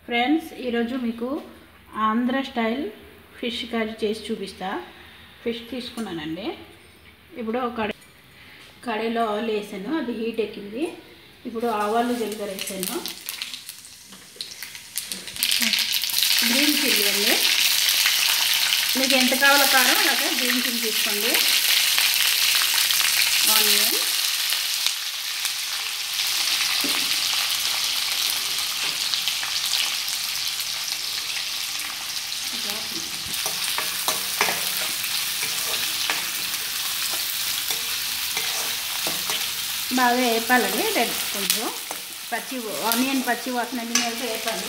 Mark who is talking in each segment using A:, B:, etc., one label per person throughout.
A: Friends ఈరోజు మీకు Andhra style fish curry చేసి చూపిస్తా. ఫిష్ తీసుకున్నానండి. ఇప్పుడు కడాయిలో ఆయిల్ వేసాను, అది హీట్ ఎక్కింది. ఇప్పుడు ఆవాలు జీలకర్ర వేసాను. గ్రీన్ చిల్లీ అండి, మీకు ఎంత కావాలో కారం అలాగే గ్రీన్ చిల్లీ తీసుకోండి. ఆనియన్, బాగా వేపాలండి. కొంచెం ఆనియన్ పచ్చి వాసన మీద వేపాలి.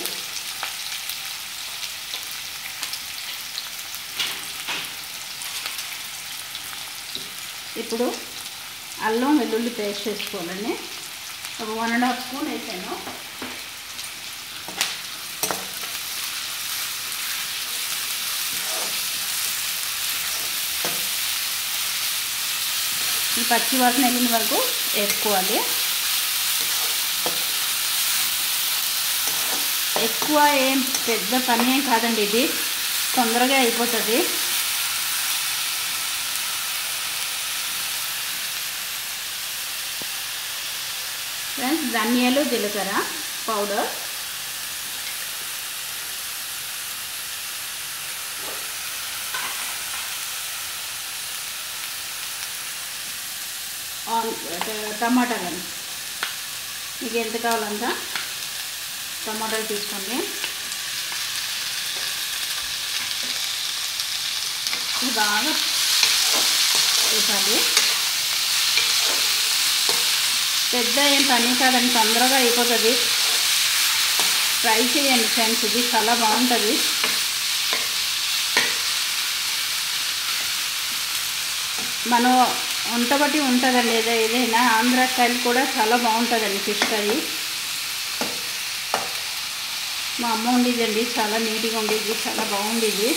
A: ఇప్పుడు అల్లం వెల్లుల్లి పేస్ట్ వేసుకోవాలండి. ఒక 1.5 స్పూన్ వేసాను. ఈ పచ్చి వాసన వెళ్ళిన వరకు వేసుకోవాలి. ఎక్కువ ఏం పెద్ద పని ఏం కాదండి, ఇది తొందరగా అయిపోతుంది. ఫ్రెండ్స్, ధనియాలు జీలకర్ర పౌడర్, టమాటాలు మీకు ఎంత కావాలంత టమాటాలు తీసుకోండి. ఇది బాగా వేసాలి. పెద్ద ఏం పని కాదండి, తొందరగా అయిపోతుంది. ట్రై చేయండి ఫ్రెండ్స్, ఇది చాలా బాగుంటుంది. మనం వంట బట్టి ఉంటుందండి. ఏదైనా ఆంధ్ర స్టైల్ కూడా చాలా బాగుంటుందండి ఫిష్ కర్రీ. మా అమ్మ ఉండేదండి, చాలా నీట్గా ఉండేది, చాలా బాగుండేది.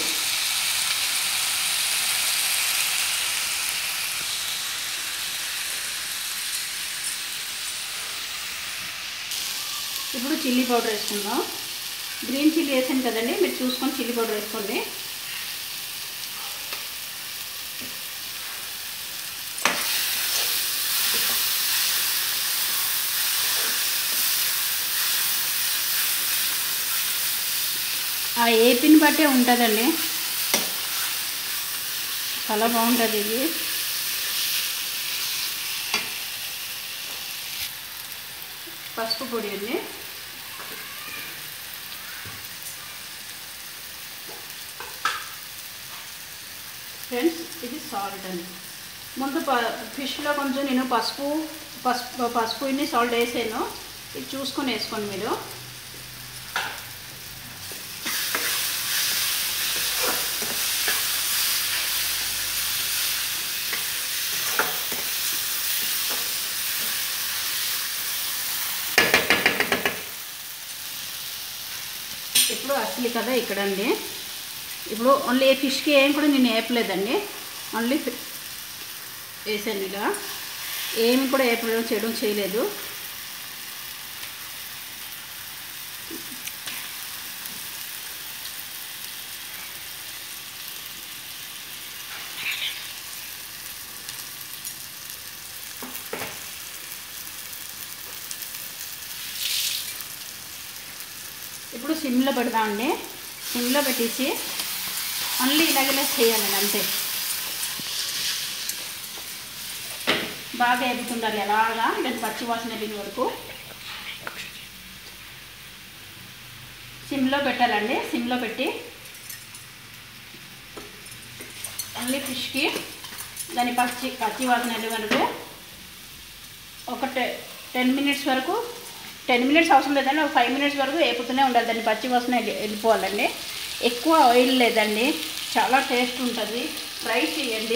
A: ఇప్పుడు చిల్లీ పౌడర్ వేసుకుందాం. గ్రీన్ చిల్లీ వేసాను కదండి, మీరు చూసుకొని చిల్లీ పౌడర్ వేసుకోండి. ఆ ఏపిని బట్టే ఉంటుందండి, చాలా బాగుంటుంది ఇది. పసుపు పొడి అండి, ఫ్రెండ్స్ ఇది సాల్ట్ అండి. ముందు ఫిష్లో కొంచెం నేను పసుపు ఇన్ని సాల్ట్ వేసాను, ఇది చూసుకొని వేసుకోండి మీరు. ఇప్పుడు అసలు కదా ఇక్కడండి, ఇప్పుడు ఓన్లీ ఫిష్కి ఏం కూడా నేను వేపలేదండి, ఓన్లీ వేసాను. ఇలా ఏమి కూడా చేయడం చేయలేదు. ఇప్పుడు సిమ్లో పెడదామండి. సిమ్లో పెట్టేసి ఓన్లీ ఇలాగలే చేయాలండి, అంతే. బాగా ఎగుతుండాలి అలాగా, దాని పచ్చి వాసన వెళ్ళిన వరకు సిమ్లో పెట్టాలండి. సిమ్లో పెట్టి ఓన్లీ ఫిష్కి దాని పచ్చి వాసన వెళ్ళే వరకు ఒక 10 మినిట్స్ వరకు, 10 మినిట్స్ అవసరం లేదండి, ఒక 5 మినిట్స్ వరకు వేపుతూనే ఉండాలి. దాన్ని పచ్చి వాసన వెళ్ళిపోవాలండి. ఎక్కువ ఆయిల్ లేదండి, చాలా టేస్ట్ ఉంటుంది. ట్రై చేయండి.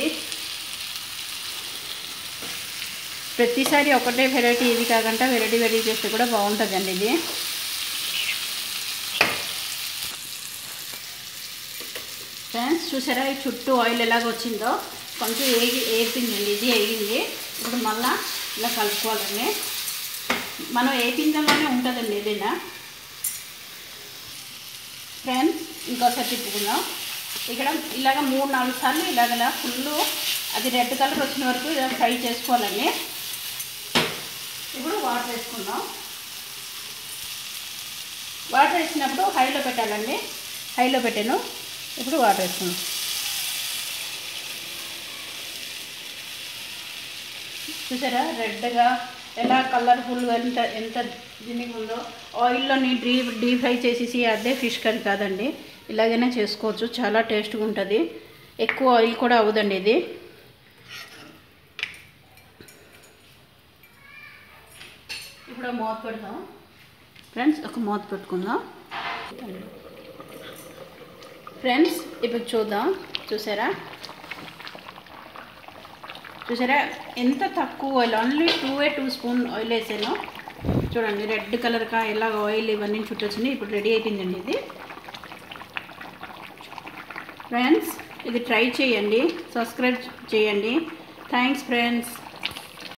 A: ప్రతిసారి ఒకటే వెరైటీ ఇది కాకుండా వెరైటీ చేస్తే కూడా బాగుంటుందండి ఇది. ఫ్రెండ్స్, చూసారా ఈ చుట్టూ ఆయిల్ ఎలాగ వచ్చిందో, కొంచెం ఏపిందండి, ఇది వేగింది. ఇప్పుడు మళ్ళీ ఇలా కలుపుకోవాలండి. మనం ఏ పింజంలోనే ఉంటుందండి ఏదైనా. ఇంకోసారి తిప్పుకుందాం. ఇక్కడ ఇలాగ 3-4 సార్లు ఇలాగలా ఫుల్ అది రెడ్ కలర్ వచ్చిన వరకు ఇలా ఫ్రై చేసుకోవాలండి. ఇప్పుడు వాటర్ వేసుకుందాం. వాటర్ వేసినప్పుడు హైలో పెట్టాలండి. హైలో పెట్టాను. ఇప్పుడు వాటర్ వేసుకుందాం. చూసారా రెడ్గా ఎలా కలర్ఫుల్గా ఎంత దీనికి ఉందో. ఆయిల్లోని డీప్ ఫ్రై చేసేసి అదే ఫిష్ కర్రీ కాదండి, ఇలాగైనా చేసుకోవచ్చు. చాలా టేస్ట్గా ఉంటుంది. ఎక్కువ ఆయిల్ కూడా అవ్వదండి ఇది. ఇప్పుడు మూత పెడతాం ఫ్రెండ్స్. ఒక మూత పెట్టుకుందాం ఫ్రెండ్స్. ఇప్పుడు చూద్దాం. చూసారా ఎంత తక్కువ ఆయిల్, ఓన్లీ 2 స్పూన్ ఆయిల్ వేసాను. చూడండి రెడ్ కలర్గా ఎలా ఆయిల్ ఇవన్నీ చుట్టొచ్చింది. ఇప్పుడు రెడీ అయిపోయిందండి ఇది. ఫ్రెండ్స్ ఇది ట్రై చేయండి, సబ్స్క్రైబ్ చేయండి. Thanks friends.